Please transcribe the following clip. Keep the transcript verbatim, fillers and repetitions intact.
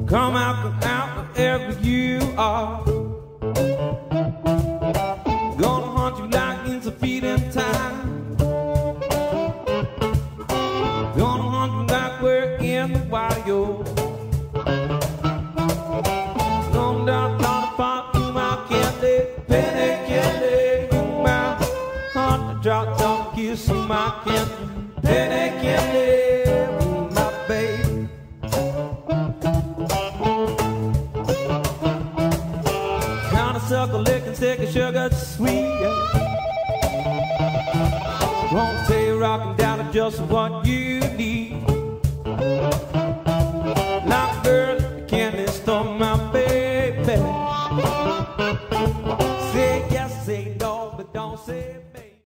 Come out, come out, wherever you are. Gonna hunt you like it's a feeding time. Gonna hunt you like we're in the wild. Gonna down, down the pot, you my candy, penny candy, you my hunt, drop down, kiss you my candy, penny candy, my baby. Suckle, lick and stick of sugar sweet. Won't say rocking down to just what you need.